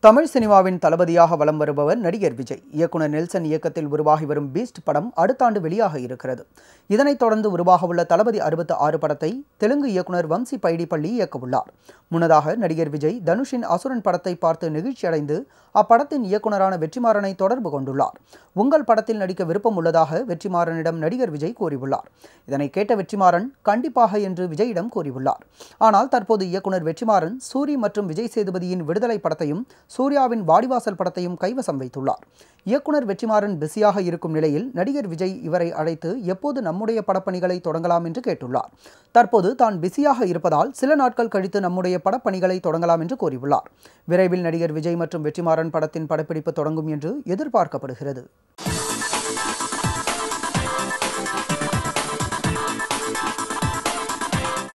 தமிழ் சினிமாவின் தளபதியாக வலம் வருபவர் நடிகர் விஜய். இயக்குனர் நெல்சன் இயக்கத்தில் உருவாகி வரும் பீஸ்ட் படம் அடுத்த ஆண்டு வெளியாக இருக்கிறது. இதனைத் தொடர்ந்து உருவாகவுள்ள தளபதி 66 படத்தை தெலுங்கு இயக்குனர் வம்சி பைடிப்பள்ளி இயக்கவுள்ளார். முன்னதாக நடிகர் விஜய் தனுஷின் அசுரன் படத்தை பார்த்து நெகிழ்ச்சியடைந்து அப்படத்தின் இயக்குனரான வெற்றிமாறனை தொடர்பு கொண்டுள்ளார். உங்கள் படத்தில் நடிக்க விருப்பம் உள்ளதாக வெற்றிமாறனிடம் நடிகர் விஜய் கூறியுள்ளார். இதனை கேட்ட வெற்றிமாறன் கண்டிப்பாக என்று விஜயிடம் கூறியுள்ளார். ஆனால் தற்போது இயக்குனர் வெற்றிமாறன் சூரி மற்றும் விஜய் சேதுபதியின் விடுதலை படத்தையும் சூர்யாவின் வாடிவாசல் படத்தையும் கைவசம் வைத்துள்ளார். இயக்குனர் வெற்றிமாறன் பிஸியாக இருக்கும் நிலையில் நடிகர் விஜய் இவரை அழைத்து எப்போது நம்முடைய படப்பணிகளை தொடங்கலாம் என்று கேட்டுள்ளார். தற்போது தான் பிஸியாக இருப்பதால் சில நாட்கள் கழித்து நம்முடைய படப்பணிகளை தொடங்கலாம் என்று கூறியுள்ளார். விரைவில் நடிகர் விஜய் மற்றும் வெற்றிமாறன் படத்தின் படப்பிடிப்பு தொடங்கும் என்று எதிர்பார்க்கப்படுகிறது.